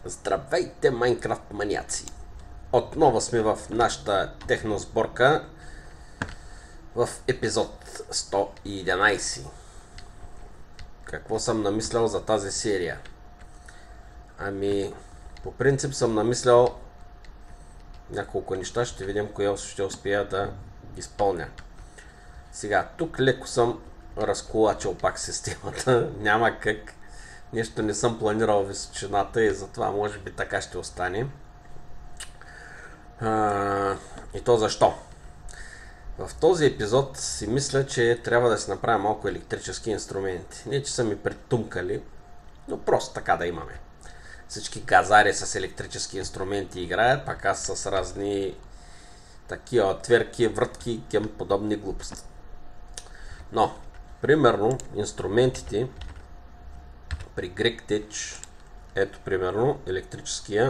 Здравейте, Майнкрафт маняци! Отново сме в нашата техносборка в епизод 111. Какво съм намислял за тази серия? Ами, по принцип съм намислял няколко неща, ще видим кое ще успея да изпълня. Сега, тук леко съм разколачил пак системата, няма как. Нещо не съм планирал височината и затова може би така ще остане. И то защо? В този епизод си мисля, че трябва да си направя малко електрически инструменти. Не, че са ми притумкали, но просто така да имаме. Всички газари с електрически инструменти играят, пак аз с разни такива отверки, вратки и към подобни глупости. Но, примерно, инструментите при GregTech, ето примерно електрическия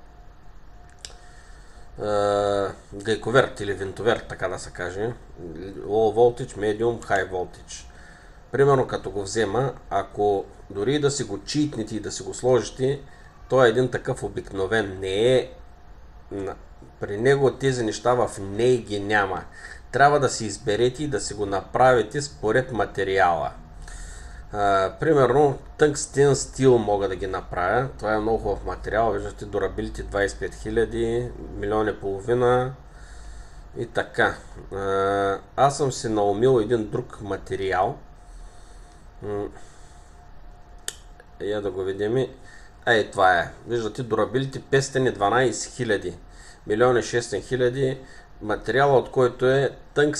гайковерт или винтоверт, така да се каже, low voltage, medium, high voltage. Примерно като го взема, ако дори да си го читнете и да си го сложите, той е един такъв обикновен, не е, при него тези неща в ней ги няма. Трябва да си изберете и да си го направите според материала. Примерно тънгстен стил мога да ги направя. Това е много хубав материал. Виждате, дорабилите 25 000, милион и половина и така. Аз съм си наумил един друг материал. Я да го видим. Ей, това е. Виждате, дорабилите 512 000, милион и 600 000. Материала, от който е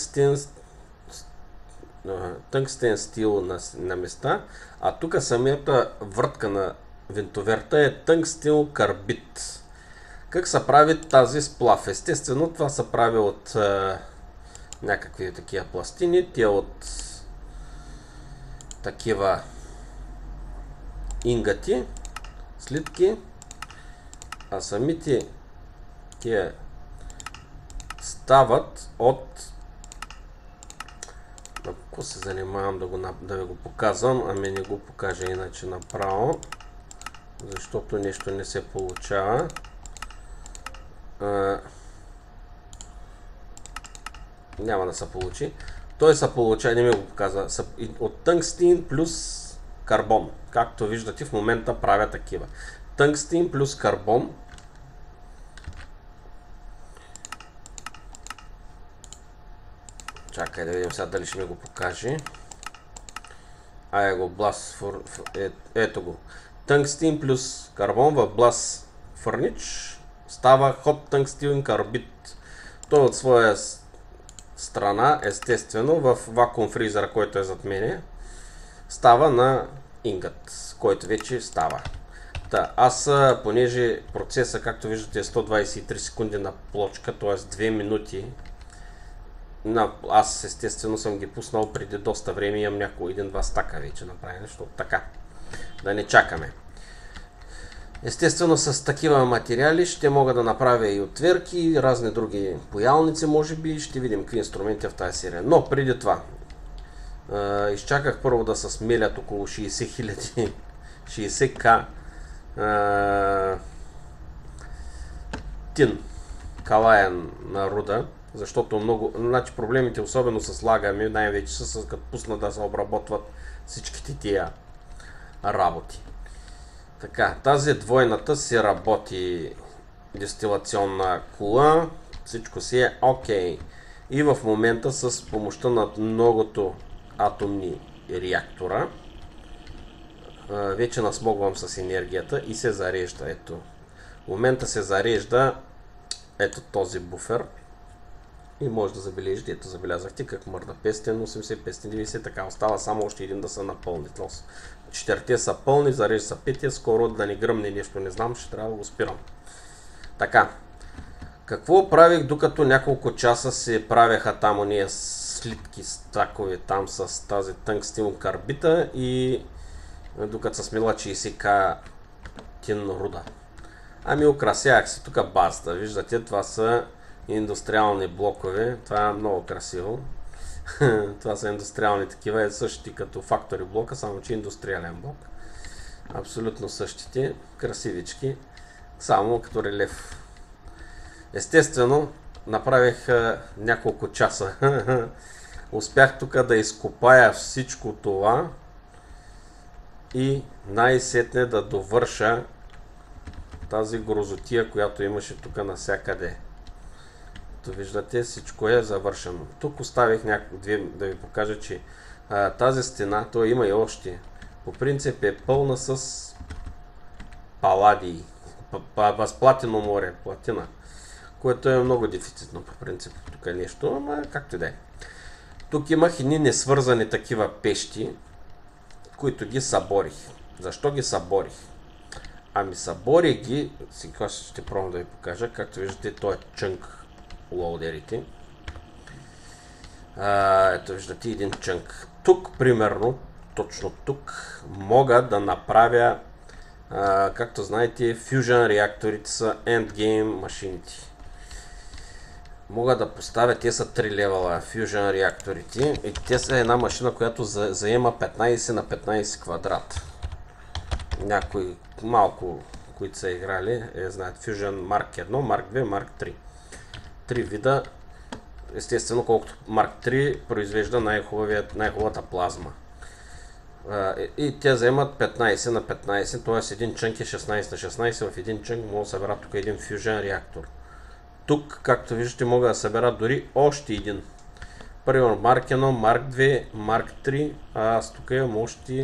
тънгстен стил на места, а тук самата въртка на винтоверта е тънгстен карбид. Как се прави тази сплав? Естествено, това се прави от някакви такива пластини, тия от такива ингати, слитки, а самите тия стават от... Ако се занимавам да ви го показвам, ами не го покажа иначе направо, защото нещо не се получава. Няма да се получи. Той се получава, не ми го показва, от тънгстен плюс карбон. Както виждате, в момента правя такива. Тънгстен плюс карбон. Чакай да видим сега дали ще ми го покаже. Го Blast ето го. Тънгстен плюс карбон в Blast Furnish става Hot Tungsten Carbide. Той от своя страна, естествено, в вакуум фризера, който е зад мене, става на ингат, който вече става. Аз, понеже процеса, както виждате, е 123 секунди на плочка, т.е. 2 минути, аз естествено съм ги пуснал преди доста време, имам няколко 1-2 стака вече направени, защото така, да не чакаме. Естествено с такива материали ще мога да направя и отверки, и разни други поялници, може би, ще видим какви инструменти в тази серия. Но преди това, изчаках първо да се смелят около 60 000, 60к тин калаен на руда. Защото много, значи проблемите, особено с лагами, най-вече са като пусна да се обработват всичките тия работи. Така, тази двойната си работи дестилационна кула, всичко си е окей. И в момента с помощта на многото атомни реактора, вече насмогвам с енергията и се зарежда. Ето, в момента се зарежда ето този буфер. И може да забележите, ето забелязахте как мърда 580, 590, така остава само още един да се напълни. Четирите са пълни, зарежда са петия, скоро да не гръмне нещо, не знам, ще трябва да го спирам. Така, какво правих докато няколко часа се правеха там уния слитки стакове там с тази тънгстен карбита и докато се смила 60к тин руда. Ами украсявах се тук базата, виждате, това са индустриални блокове, това е много красиво. Това са индустриални такива, е същите като фактори блока, само че индустриален блок. Абсолютно същите, красивички. само като релеф. Естествено, направих няколко часа. Успях тук да изкопая всичко това и най-сетне да довърша тази грозотия, която имаше тук навсякъде. То виждате, всичко е завършено. Тук оставих две да ви покажа, че тази стена, то има и още. По принцип е пълна с паладии. С платино море, платина. Което е много дефицитно по принцип. Тук е нещо, ама както и да е. Тук имах едни несвързани такива пещи, които ги съборих. Защо ги съборих? Ами съборих ги, сега ще пробвам да ви покажа, както виждате, то е чънк лоудерите. Ето виждате един чънк. Тук, примерно, точно тук, мога да направя, както знаете, Fusion реакторите са endgame машините. Мога да поставя, те са 3 левела Fusion реакторите и те са една машина, която заема 15 на 15 квадрата. Някои малко, които са играли, знаят Fusion Mark 1, Mark 2, Mark 3. 3 вида, естествено, колкото Mark 3 произвежда най-хубавата плазма. И те вземат 15 на 15, т.е. един чънк е 16 на 16, в един чънк мога да събера тук един Fusion реактор. Тук, както виждате, мога да събера дори още един. Примерно Mark 1, Mark 2, Mark 3, а аз тук имам още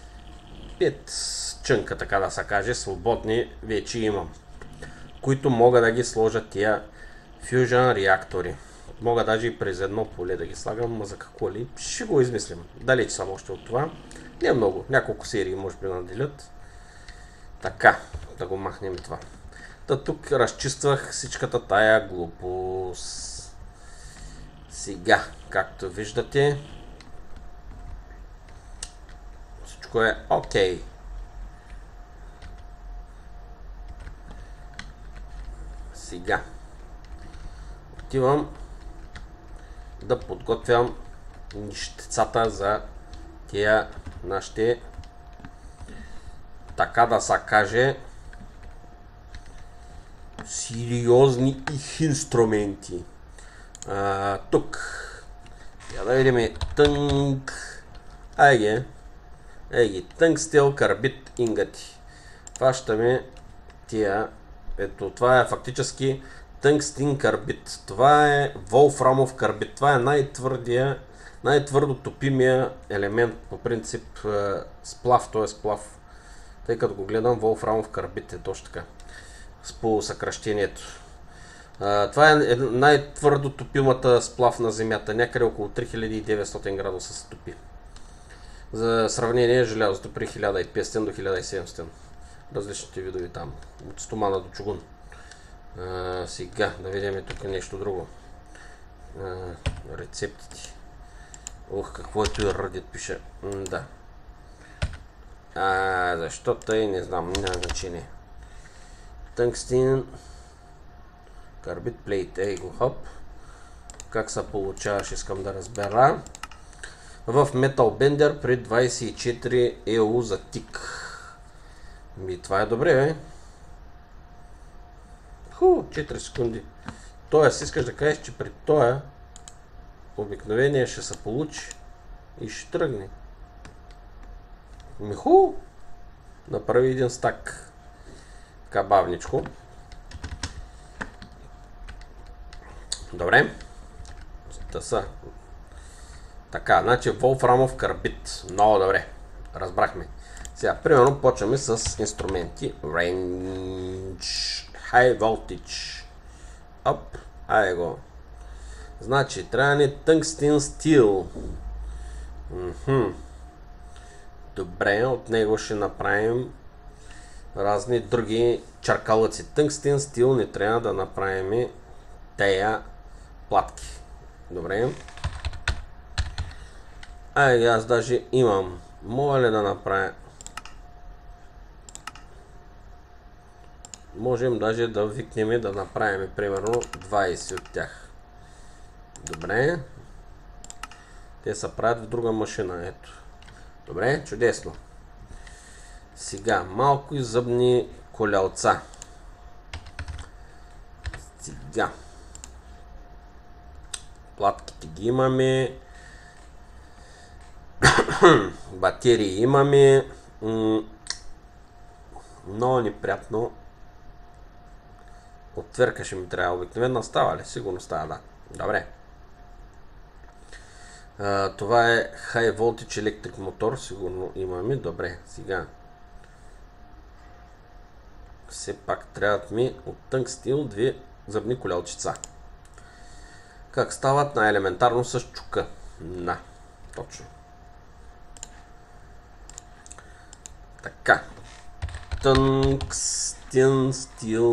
5 чънка, така да се каже, свободни вече имам, които мога да ги сложа тия Fusion реактори. Мога даже и през едно поле да ги слагам, но за какво ли? Ще го измислим. Далеч съм още от това. Не много, няколко серии може би наделят. Така, да го махнем това. Та тук разчиствах всичката тая глупост. Сега, както виждате, всичко е окей. Сега отивам да подготвям нищицата за тия нашите, така да се каже, сериозни инструменти. Тук я да видим тънк тънгстел карбид ингати. Фащаме тия. Ето, това е фактически тънгстин карбид. Това е волфрамов карбид. Това е най-твърдо топимия елемент, по принцип сплав, т.е. сплав. Тъй като го гледам, волфрамов карбид е точно така. По съкръщението. Това е най-твърдо топимата сплав на Земята. Някъде около 3900 градуса се топи. За сравнение, желязото при 1500 до 1700. Различните видови там. От стомана до чугун. Сега да видим тук нещо друго. Рецептите. Ох, какво е той Reddit пише. Да. Защо тъй, не знам, няма значение. Тънгстин карбид плейт. Ей го, хоп. Как се получаваш, искам да разбера. В Metal Bender при 24 EU за тик. Това е добре, бе. 4 секунди. Тоест, искаш да кажеш, че при тоя обикновение ще се получи и ще тръгне. Направи един стак. Така бавничко. Добре. Така, значи волфрамов карбид. Много добре. Разбрахме. Сега, примерно, почваме с инструменти. Range. High voltage. Оп. Ай го. Значи, трябва ни тънгстен стил. Добре, от него ще направим разни други чаркалъци. Тънгстен стил не трябва да направим тея платки. Добре. Аз даже имам. Мога ли да направя? Можем даже да викнем и да направим примерно 20 от тях. Добре. Те се правят в друга машина. Ето. Добре, чудесно. Сега малко и зъбни колелца. Сега. Платките ги имаме. Батерии имаме. Много неприятно. Отвърка ще ми трябва. Обикновено става ли? Сигурно става, да. Добре. Това е High Voltage Electric мотор. Сигурно имаме. Добре, сега. Все пак трябват ми от тънк стил 2 зъбни колелчица. Как стават? Най-елементарно с чука. Да, точно. Така. Тънкстен стил.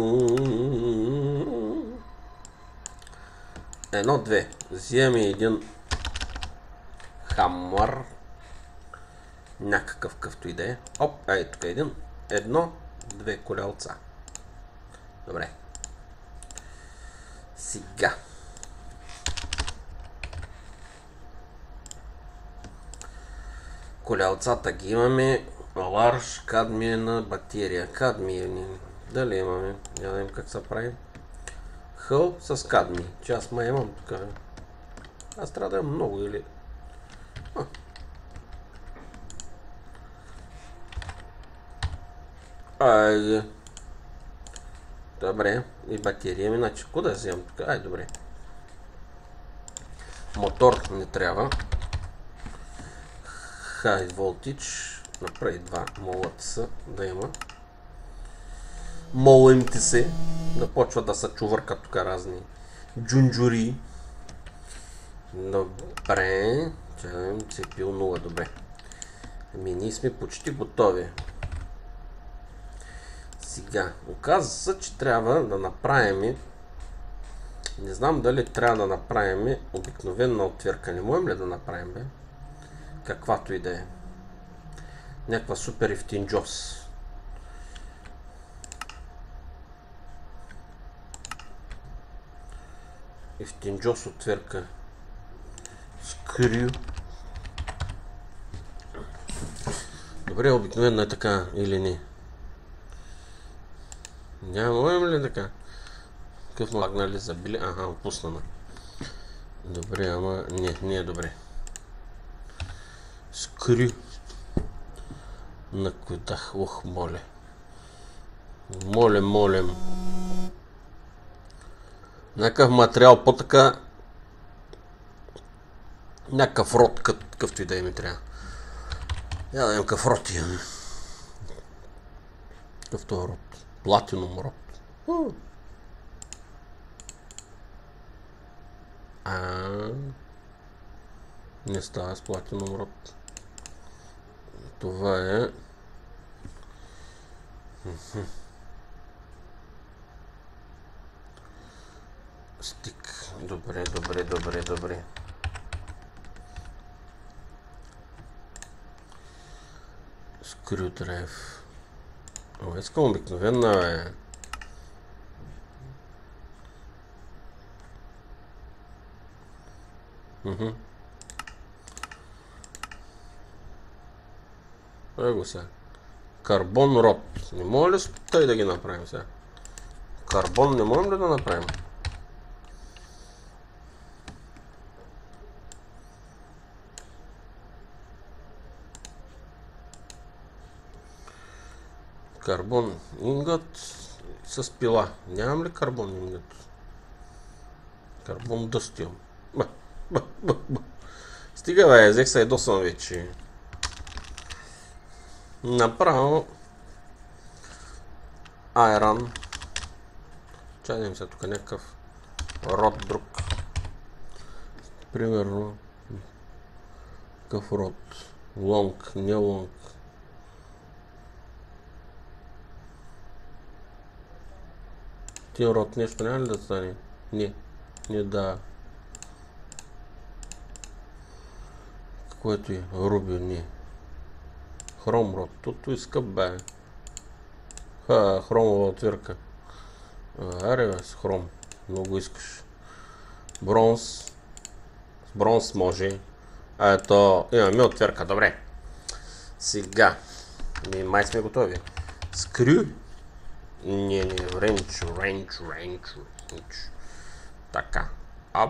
1, 2. Вземем един хамър. Някакъв къвто и да е. Оп, ей тук един. 1, 2 колелца. Добре. Сега. Колелцата ги имаме. Ларж кадмиена батерия. Кадмиени. Дали имаме? Я да видим как се прави. Хъл с кадми. Че аз май имам тук. Аз трябва да имам много или... Айде. Добре. И батерия ми. Значи, куда да вземам тук? Ай, добре. Мотор не трябва. High Voltage. Направи 2 молата са да има. Молимте се. Да почва да са чувъркат тук разни джунджури. Добре. Чакам, цепил 0. Добре. Ами ние сме почти готови. Сега. Оказва се, че трябва да направим... Не знам дали трябва да направим обикновена отвирка. Не можем ли да направим, бе? Каквато и да е. Някаква супер ефтинджос. Ефтинджос отвирка. Скрю. Добре, обикновено е така или не? Няма ли така? Какъв магнали забили? Ага, опуснана. Добре, ама не е добре. Скрю. Накудах, ох, моля. Молем. Някакъв материал по-така... Някакъв род, какъвто и да ми трябва. Я да имам какъв род имаме. Какъвто род. Платинум род. Не става с платинум род. Това е... Стик. Добре. Скрюдрайв. Искам обикновена, бе. Его сега. Карбон род. Не може ли тъй да ги направим сега? Карбон не можем ли да направим? Карбон ингът с пила. Нямам ли карбон ингът? Карбон дъстил. Стига, бе, взех се едосъм вече. Направо айрон. Чадим се тук някакъв род друг. Примерно какъв род? Лонг, не лонг. Тин род нещо няма ли да стане? Не да. Което е? Руби, не. Хром род. Туто и скъп, бе. Хромова отвирка. Аре, бе, с хром. Много искаш. Бронз. Бронз може. Ето, имаме отвирка. Добре. Сега. Май сме готови. Скрю. Не, ренч. Така. Ап.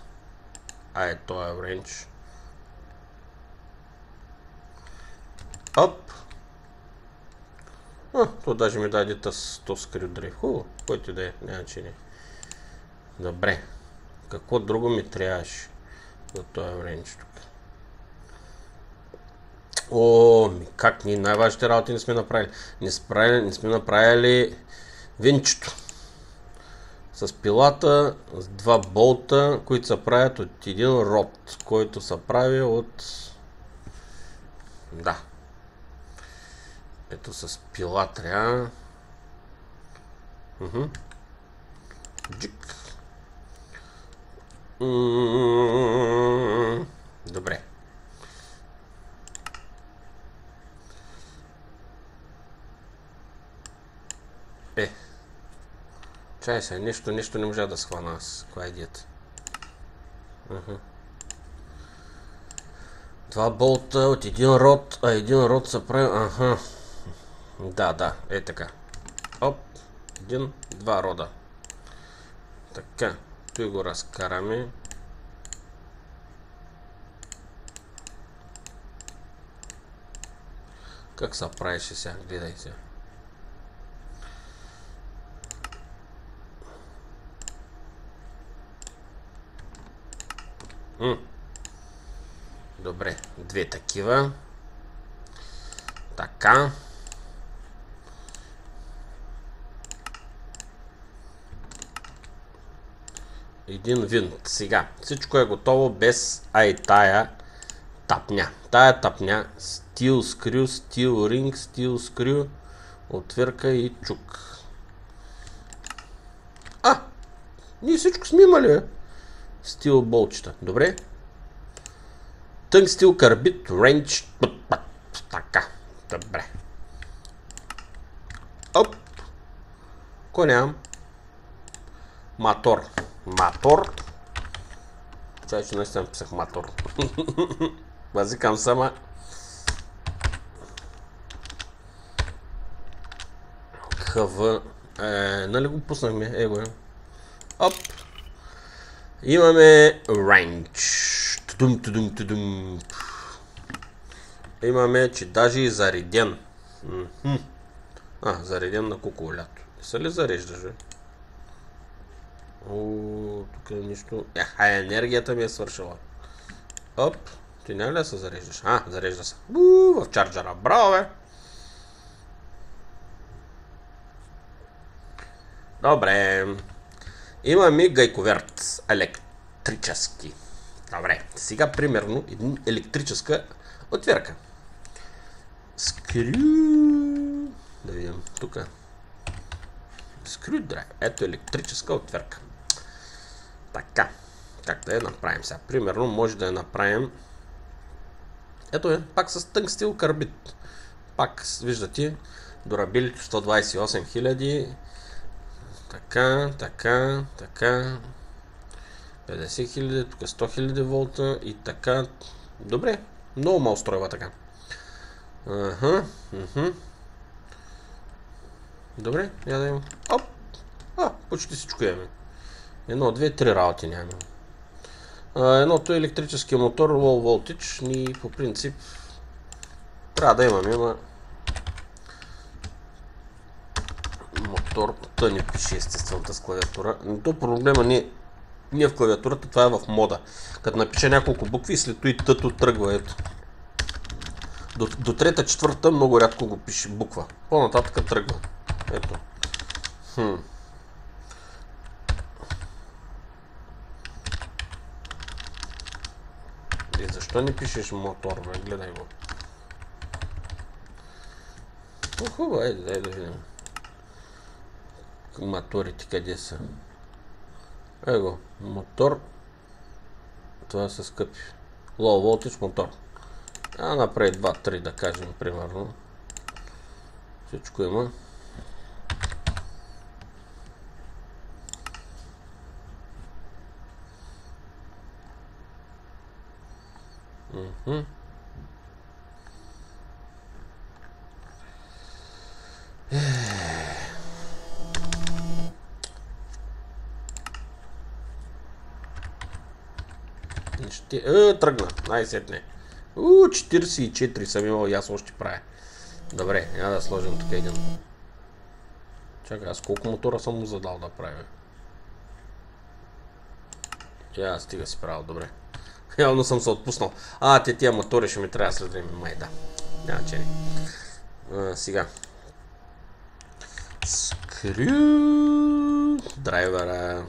Този рейндж. Ап. То даже ми даде то скрюдрейв. Хубаво. Който да е. Няма че не. Добре. Какво друго ми трябваше за този рейндж тук? Как ние най-важните работи не сме направили? Не сме направили винчето. С пилата, с 2 болта, които се правят от един род, който се прави от... Да. Ето с пила трябва... Джик. Добре. Чай се, нещо не можа да схвана аз. Коя е диета? 2 болта от един род, а един род се прави... Да, е така. Оп, 2 рода. Така, той го разкараме. Как се правише сега? Гледай сега. Добре, 2 такива. Така. Един винт. Сега, всичко е готово без тая тапня. Тая тапня, стил скрю, стил ринг, стил скрю, отвирка и чук. Ние всичко сме имали, стил болчета. Добре. Тънк стил карбид, рейндж. Така. Добре. Оп. Кой нямам? Мотор. Чай, че наистина писах мотор. Базикам сама. ХВ. Нали го пуснахме? Его. Оп. Имаме range. Тудум. Имаме, че даже и зареден. Зареден на куколято. Са ли зареждаш, бе? Тук е нищо. Енергията ми е свършила. Оп. Ти няма ли да се зареждаш? Зарежда се. В чарджера. Браво, бе! Добре. Имаме гайковерт. Електрически. Добре. Сега, примерно, един електрическа отвирка. Скрю. Да видим. Тук. Скрюдрайв. Ето електрическа отвирка. Така. Как да я направим сега? Примерно, може да я направим. Ето е. Пак с тънгстил карбид. Пак, виждате, дорабилито 128 000. Така. 50 000, тук 100 000 волта и така. Добре, много ма устройва така. Добре, я да имам. Оп! Почти всичко имаме. 1, 2, 3 работи нямаме. Едното е електрическия мотор, low voltage. Ние по принцип трябва да имаме, мотор, той не пише естествената с клавиатура. Но то проблема не е в клавиатурата, това е в мода. Като напиша няколко букви и след това и тъто тръгва, ето. До трета, четвърта много рядко го пише буква. По-нататък тръгва. Ето. Защо не пишеш мотор, бе? Гледай го. Хубаво, дай да видим. Моторите къде са? Его, мотор. Това са скъпи. Low voltage мотор. Направи 2-3 да кажем, примерно. Всичко има. Ще... тръгна. Най-сетне. 44 съм имал и аз още правя. Добре, няма да сложим тук един. Чакай, аз колко мотора съм му задал да правя? Стига си правил, добре. Явно съм се отпуснал. Тия мотори ще ми трябва след време, май да. Няма че не. Сега. Скрю драйвера.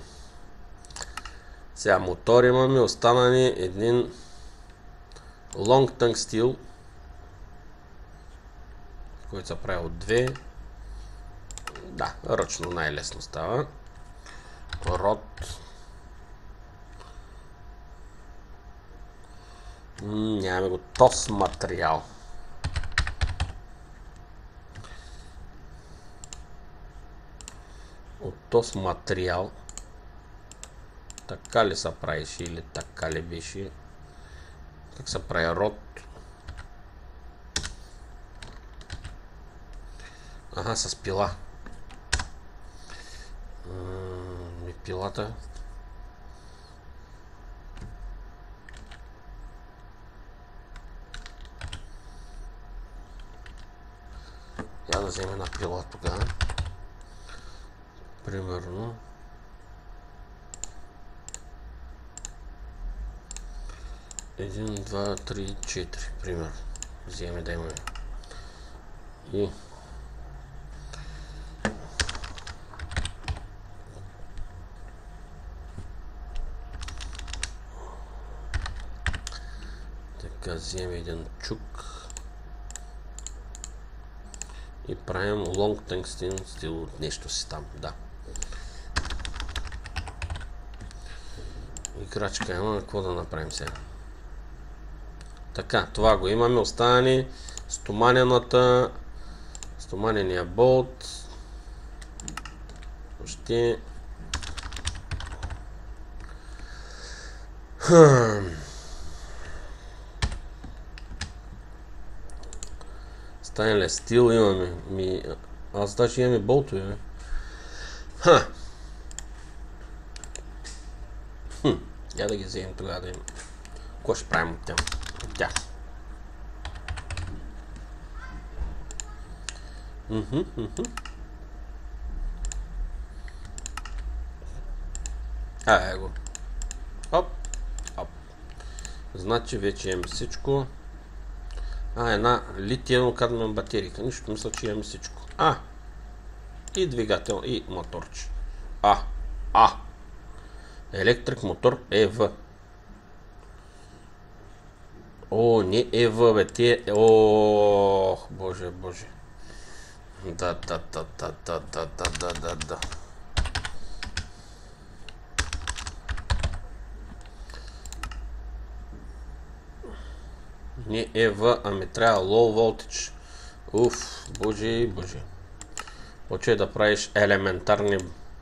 Сега мотор имаме, остана ни един Long Tongue Steel, който се прави от две. Да, ръчно най-лесно става. Род. Нямаме го. ТОС материал. От ТОС материал. Така ли се правиш или така ли беше? Как се прави род? С пила. Пилата. Я да вземем една пила тогава. Примерно. Един, два, три, четири. Примерно. Вземем да имаме. И така, вземем един чук. И правим Long Tungsten Steel от нещо си там, да. Играчка има, какво да направим сега? Така, това го имаме, остане стоманения болт. Още. Stainless Steel имаме. Аз даже имаме болтове. Я да ги вземем тогава да им. Какво ще правим от тях? Его. Оп. Значи вече имаме всичко. Една литиево-кадмиум батерийка. Нищо, мисля, че имаме всичко. И двигател, и моторче. Електрик мотор ЕВ. Не ЕВ, бе, те... Боже. Да. Не ЕВ, ами трябва low voltage. Боже. Почвай да правиш елементарни...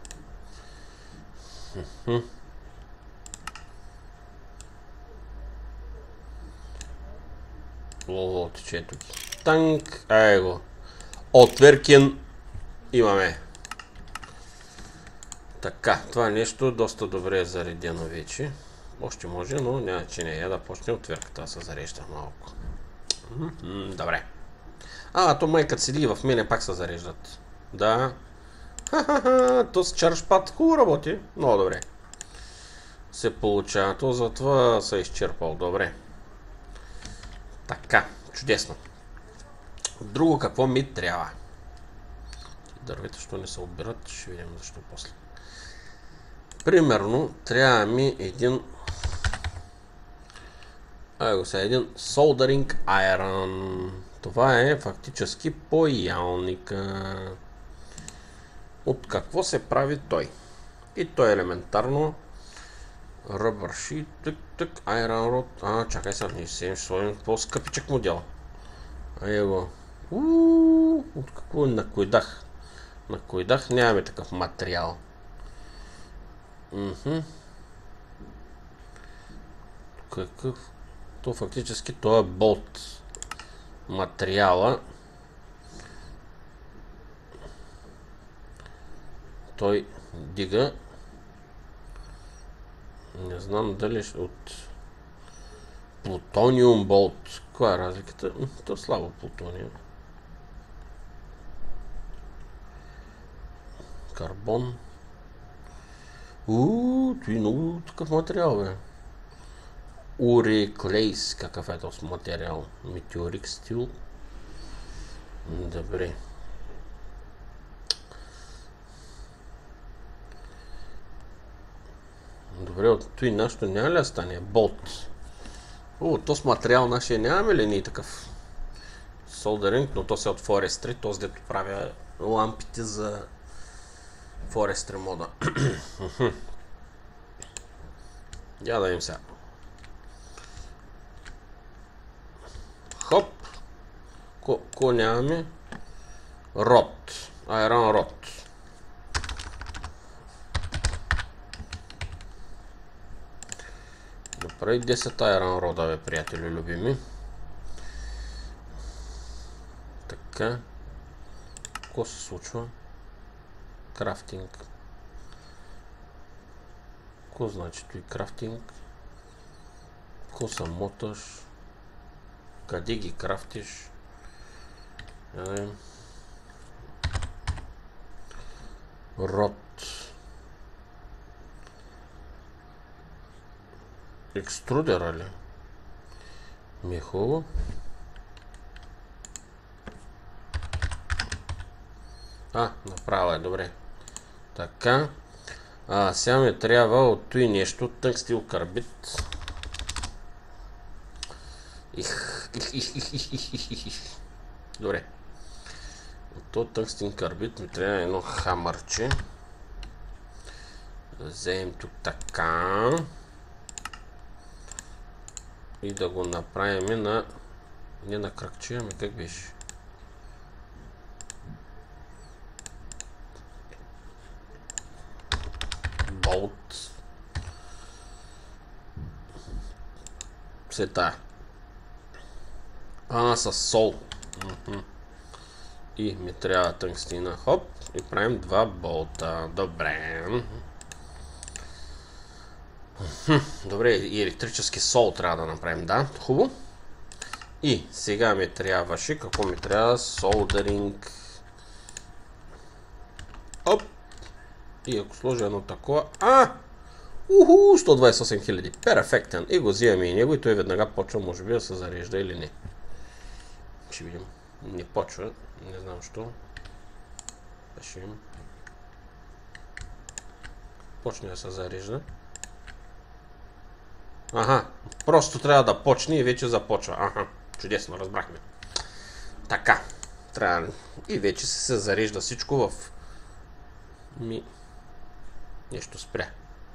Low voltage, ето ги. Танк, го. Отверкин имаме. Така, това нещо доста добре е заредено вече. Още може, но няма че не е да почне отверката да се зарежда малко. Добре. То майката седи и в мене пак се зареждат. Да. То с чаршпад хубаво работи. Много добре. Се получава. То затова се изчерпал. Добре. Така, чудесно. Друго какво ми трябва? Дървета, що не се обират, ще видим защо после. Примерно, трябва ми един... един Soldering Iron. Това е фактически паялника. От какво се прави той? И той е елементарно Rubber Sheet, Iron Rod. Чакай сега, ние ще сложим по-скъпичък модел. Его. От какво накойдах? Нямаме такъв материал. Какъв? То фактически това е болт материала. Той дига. Не знам дали от Плутониум болт. Каква е разликата? То е слабо плутониум. Карбон. Това е много такъв материал, бе. Уреклейс, какъв е този материал? Метеорик стил. Добре. Добре, от той нашето няма ли да стане? Болт. Този материал нашия нямаме ли ние такъв? Солдеринг, но то се от Forestry, този дето правя лампите за Forestry мода. Я да им сега. Хоп. Ко нямаме? Род. Айрон род. Добре, 10 айрон рода, бе, приятели любими. Така. Какво се случва? Крафтинг. Какво значи той крафтинг? Какво се моташ? Къде ги крафтиш? Род. Екструдера ли? Ми е хубаво. Направо е, добре. Така. Сега ми трябва от той нещо. Тънгстил карбид. Добре. От този тънгстил карбид ми трябва едно хамърче. Да вземем тук така. И да го направим на... Не на кръгче, ами как беше? Болт. Сета. С сол. И ми трябва тънгстина. Хоп. И правим 2 болта. Добре. Добре, и електрически сол трябва да направим, да. Хубаво. И сега ми трябваше, какво ми трябва? Солдеринг. Оп. И ако сложа едно такова... 128 000. Перфектен. И го взимаме и него и той веднага почва, може би, да се зарежда или не. Ще видим. Не почва. Не знам що. Ще видим. Почне да се зарежда. Просто трябва да почне и вече започва. Чудесно, разбрахме. Така. Трябва... И вече се зарежда всичко в... Нещо спря.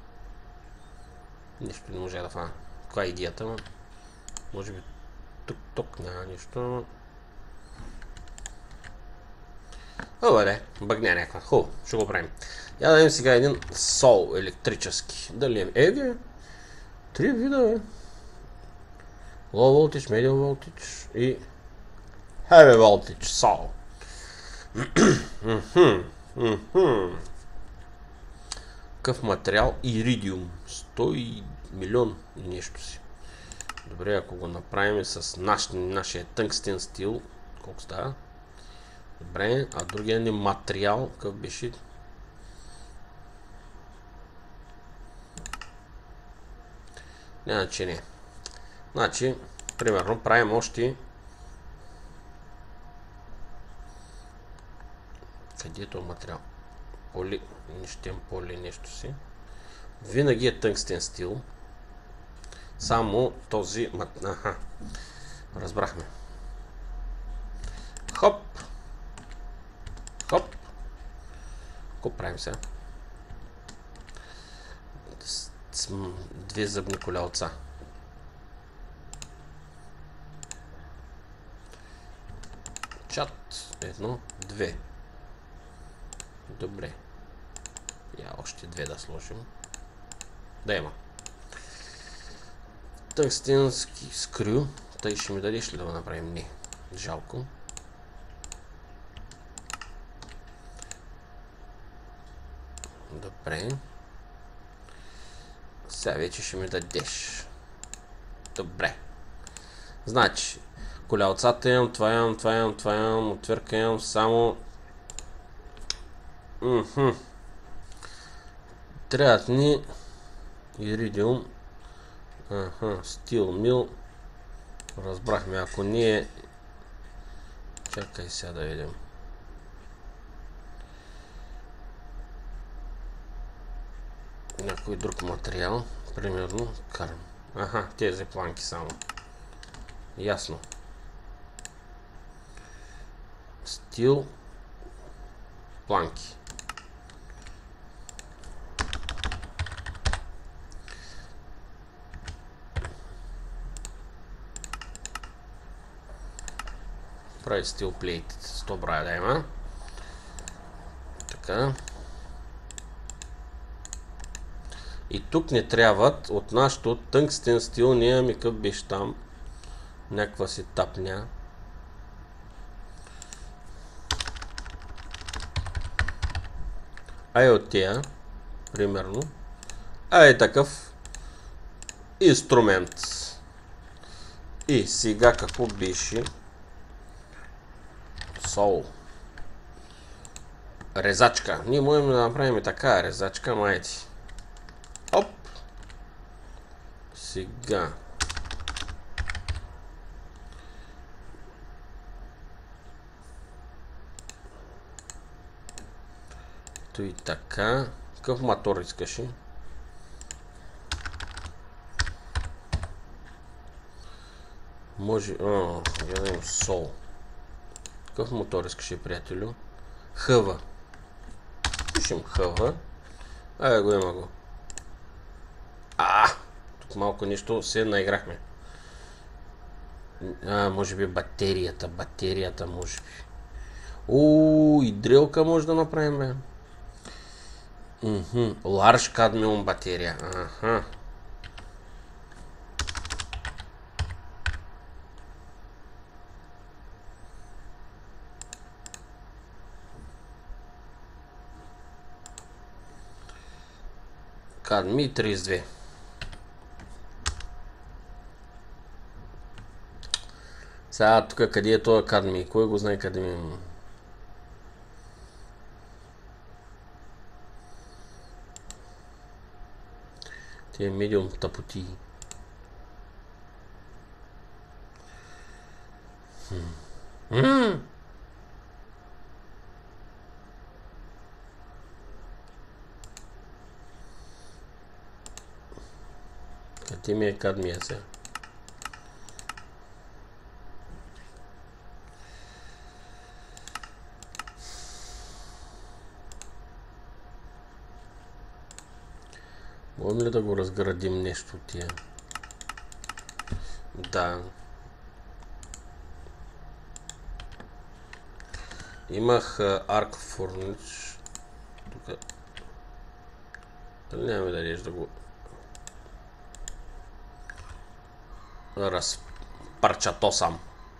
Нещо не може да фана. Каква е идеята? Може би тук няма нещо. Добре, бъгня някаква. Хубаво, ще го правим. Я да дадем сега един сол електрически. Дали е Еви? 3 вида, бе. Low voltage, medium voltage и heavy voltage сол. Какъв материал? Иридиум. 100 милион нещо си. Добре, ако го направим с нашия тънгстен стил, колко става? Добре, а другия ни материал, какъв беше? Значи не. Значи, примерно, правим още... Къде е този материал? Поли нещо си. Винаги е тънгстен стил. Само този... Разбрахме. Хоп. Хоп. Какво правим сега? 2 зъбни колелца. Чат. 1, 2. Добре. Я още 2 да сложим. Да има. Тънгстенски скрю. Тъй ще ми дадеш ли да го направим? Не. Жалко. Добре. Сега вече ще ми дадеш. Добре. Значи, колелцата имам, това имам, това имам, това имам, отвърка имам, само... Трябват ни иридиум, стил мил, разбрахме, ако ние... Чакай сега да видим. Някой друг материал, примерно карм. Тези планки само. Ясно. Стил, планки. Прави стил плейт. 100 брая да има. Така. И тук не трябват от нашото тънгстен стил, ние ми къв беше там. Някаква си тапня. От тия, примерно. Такъв инструмент. И сега какво беше? Сол. Резачка. Ние можем да направим така резачка, майти. Оп! Сега. Той така. Какъв мотор искаш? Може... гледам сол. Какъв мотор искаш, приятелю? Хъва. Пишем хъва. Го има го. Тук малко нещо се наиграхме. Може би батерията. Батерията може би. И дрелка може да направим, бе. Large cadmium батерия. Кадми 32. Сега тук къде е този кадми? Кой го знае къде ми? Тия медиум тъпоти. Къде ми е кадмия сега? Можем ли да го разградим нещо от тия? Да. Имах Arc Furniture. Тук. Дали няма да дадеш да го разпарчатосам?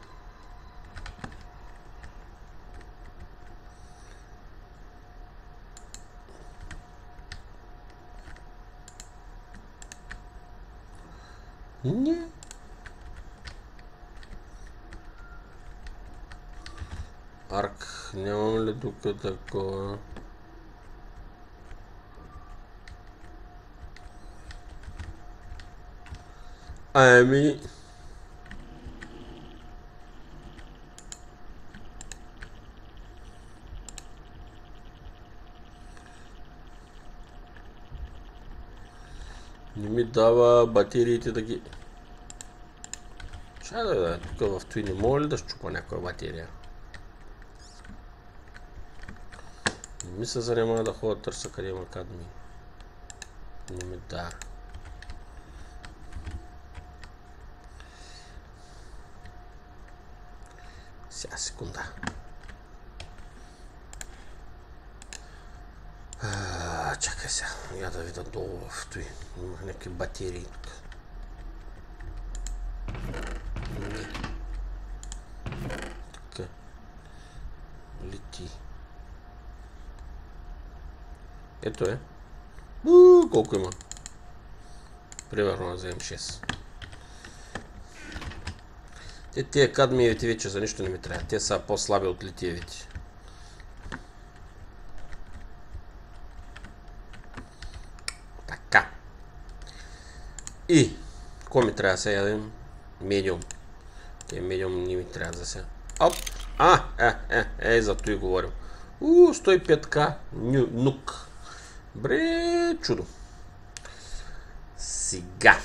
Не. Арк, нямам ли тук такова? Ами... не ми дава батериите да ги... Чай да тук в той не мога ли да щупа някоя батерия? Не ми се занимава да ходя търса къде има кадми. Не ми да. Сега секунда. Чакай сега, я да видя долу в той. Имах някакви батерии тук. Така. Лети. Ето е. Колко има? Примерно да вземем 6. Тия кадмиевите вече за нищо не ми трябва. Те са по-слаби от литиевите. Така. И, какво ми трябва сега ядем? Медиум. Те медиум не ми трябва за сега. Оп! Зато и говорим. 105к нук. Бре, чудо. Сега.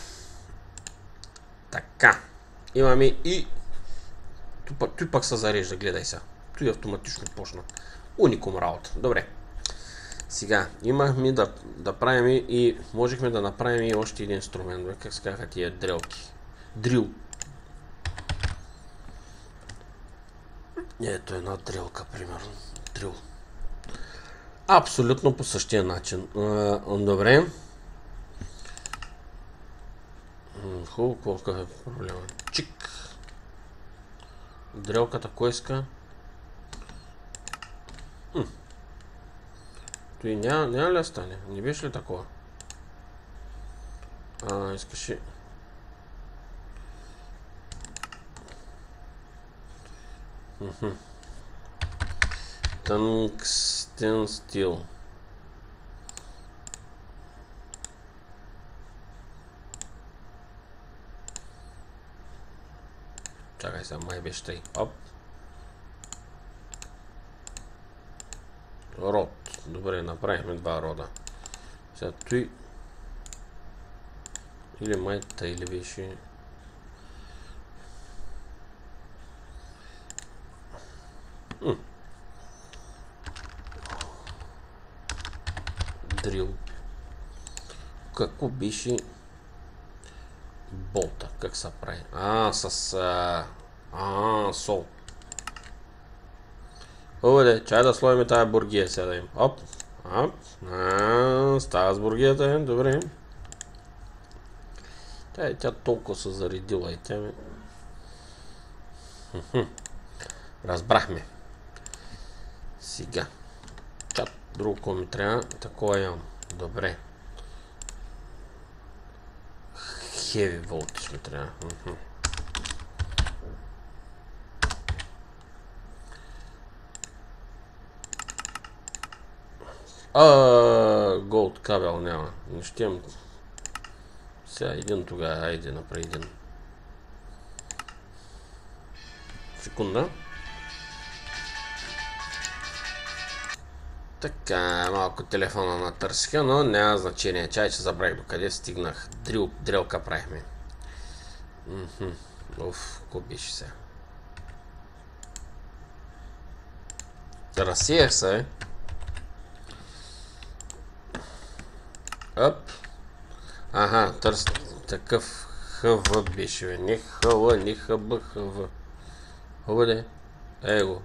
Така. Имаме и... Той пак се зарежда, гледай сега. Той автоматично почна. Уникум работа. Добре. Сега, имахме да правим и... Можехме да направим и още един инструмент. Как се казаха тия дрелки? Дрил. Ето една дрелка, примерно. Дрил. Абсолютно по същия начин. Добре. Хубаво, какъв е проблема? Чик. Дрелката кой иска? Той няма ли да стане? Не беше ли такова? Искаше... Тънгстен стил. Чакай сега, май беше тъй. Оп. Род. Добре, направихме два рода. Сега той... Или май тъй ли беше... Дрил. Какво беше болта? Как се прави? Сол. Добре, чай да сложим тази бургия сега да им. Оп. Става с бургията, добре. Тя толкова се заредила и тя ми... Разбрахме. Сега. Чат, друго какво ми трябва. Такова имам. Добре. Heavy voltage ми трябва. Голд кабел няма. Не ще имам. Сега един тогава. Айде, направи един. Секунда. Така, малко телефона натърсиха, но няма значение. Чай, че забравих докъде стигнах. Дрелка правихме. Какво беше сега? Разсеях се. Оп. Търс. Такъв ХВ беше, бе. Не ХВ, не ХБ, ХВ. Хубаво. Его.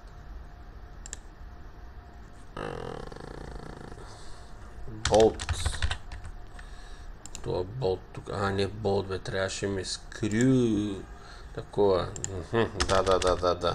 Болт. Това е болт тук. Не болт, бе. Трябваше ми скрю. Такова. Да.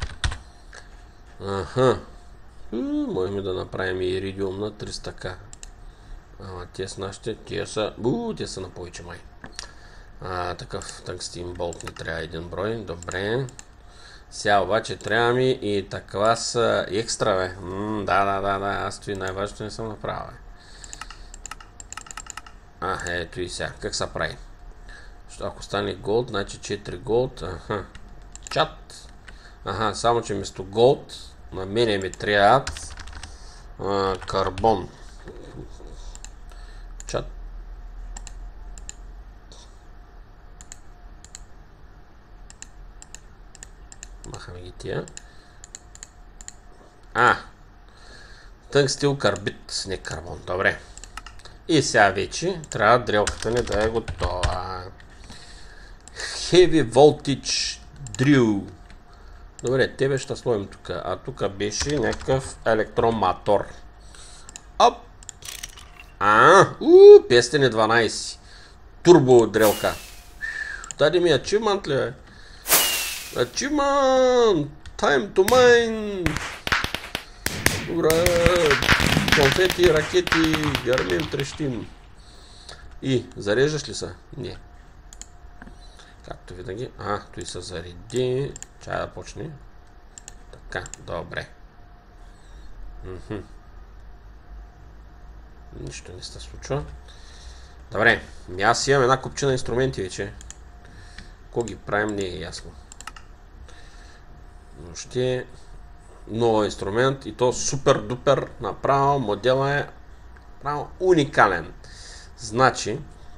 Можем да направим и иридиум на 300к. Те с нашите. Те са на повече май. Такъв тънгстин болт не трябва един брой. Добре. Сега обаче трябва ми и такава са екстра, бе. Да. Аз това най-важното не съм направил, бе. Ето и сега. Как се прави? Ако стане голд, значи 4 голд. Чат. Само че вместо голд на мене ми трябват карбон. Чат. Махаме ги тия. Тънгстил карбид, не карбон. Добре. И сега вече трябва дрелката ни да е готова. Heavy Voltage Drill. Добре, тебе ще сложим тук. Тук беше някакъв електромотор. Оп! 512. Турбо дрелка. Даде ми ачивмент ли, бе? Achievement! Time to mine! Ура! Конфети, ракети, гърмим, трещим. И, зареждаш ли са? Не. Както винаги. Той се зареди. Чай да почне. Така, добре. Нищо не се случва. Добре, аз имам една купчина инструменти вече. Ко ги правим не е ясно. Но ще е нов инструмент и то супер дупер. Направо модела е направо уникален. Значи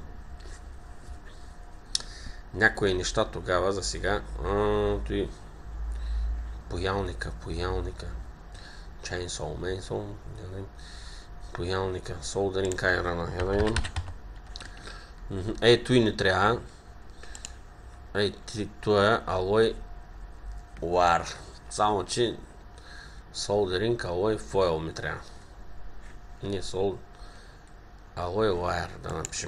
някои неща тогава за сега. Той поялника. Chainsaw, Mason. Поялника. Soldering Iron. Той не трябва. Това е Alloy Wire. Само че Soldering Alloy Foil ми трябва. Не Alloy Wire да напишем.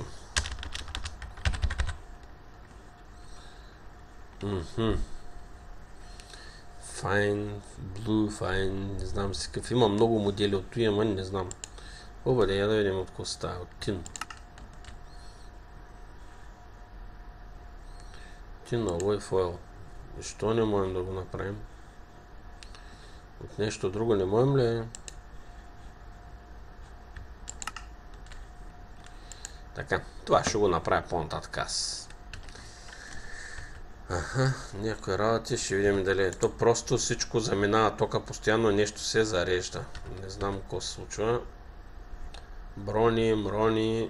Fine, Blue, Fine, не знам си какъв. Има много модели от това, ама не знам. Обаде, я да видим от какво става. От Tin. Tin Alloy Foil. Защо не можем да го направим? От нещо друго не можем ли? Така, това ще го направя по-нататък аз. Някои работи ще видим дали. То просто всичко заминава тока постоянно, нещо се зарежда. Не знам какво се случва. Мрони.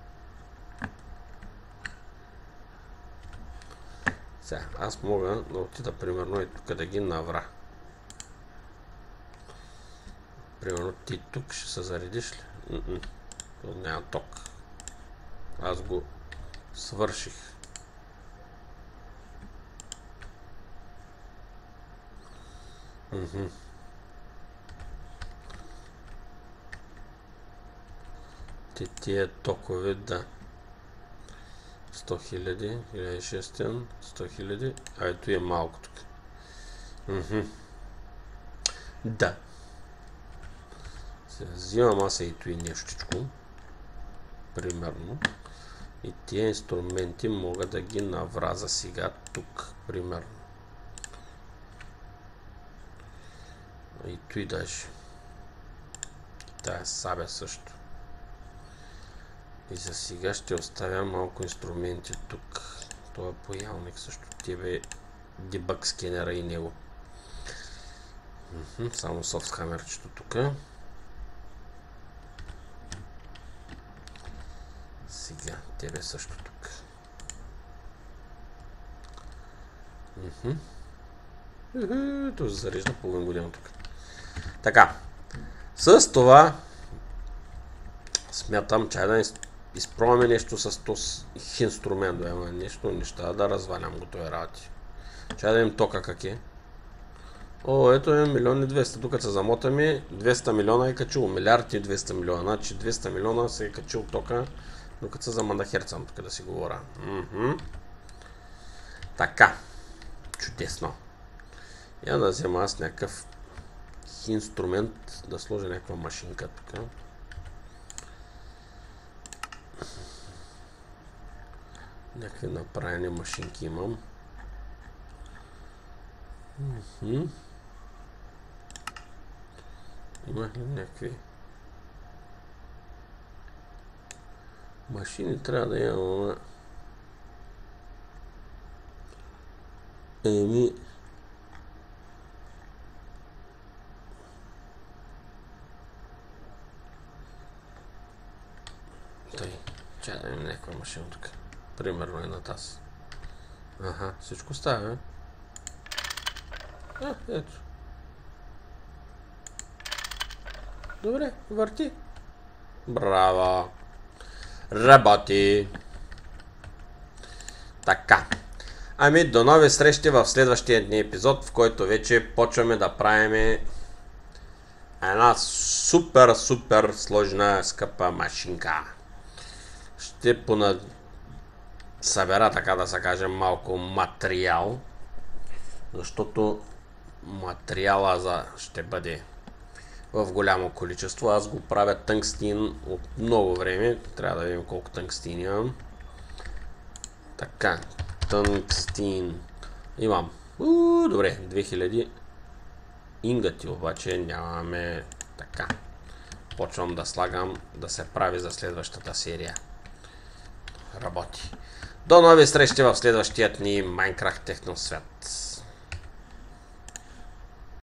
Сега, аз мога да отида примерно и тук да ги навра. Примерно ти тук ще се заредиш ли? Тут няма ток. Аз го свърших. Тия токове, да. 100 000, 1600, 100 000. Ето е малко тук. Да. Сега взимам аз и той нещичко. Примерно. И тия инструменти мога да ги навраза сега тук. Примерно. И той даже. Тая сабя също. И за сега ще оставя малко инструменти тук. Това е поялник също. Тебе дебъг скенера и него. Само софтхамерчето тук. Сега тебе също тук. Това се зарежда половин година тук. Така. С това смятам, че да изпробваме нещо с този инструмент. Неща да развалям го този работи. Чай да им тока как е. Ето е 1 200 000. Тук се замотаме 200 милиона е качило. Милиард и 200 милиона. Значи 200 милиона се е качил тока. Докато се замандахерцам тук да си говоря. Така. Чудесно. Я да взема аз някакъв инструмент, да сложа някаква машинка тук. Някакви направени машинки имам. Имах ли някакви машини? Трябва да имам. Чай да имам някаква машина тук. Примерно една тази. Всичко става, ето. Добре, върти. Браво. Работи. Така. До нови срещи в следващия дни епизод, в който вече почваме да правим една супер сложна скъпа машинка. Ще събера, така да се каже, малко материал, защото материала ще бъде в голямо количество. Аз го правя тънгстин от много време. Трябва да видим колко тънгстин имам. Така, Тънгстин. Имам. Добре, 2000 ингати, обаче нямаме. Така. Почвам да слагам да се прави за следващата серия. Работи. До нови срещи в следващият ни Майнкрафт Техносвят.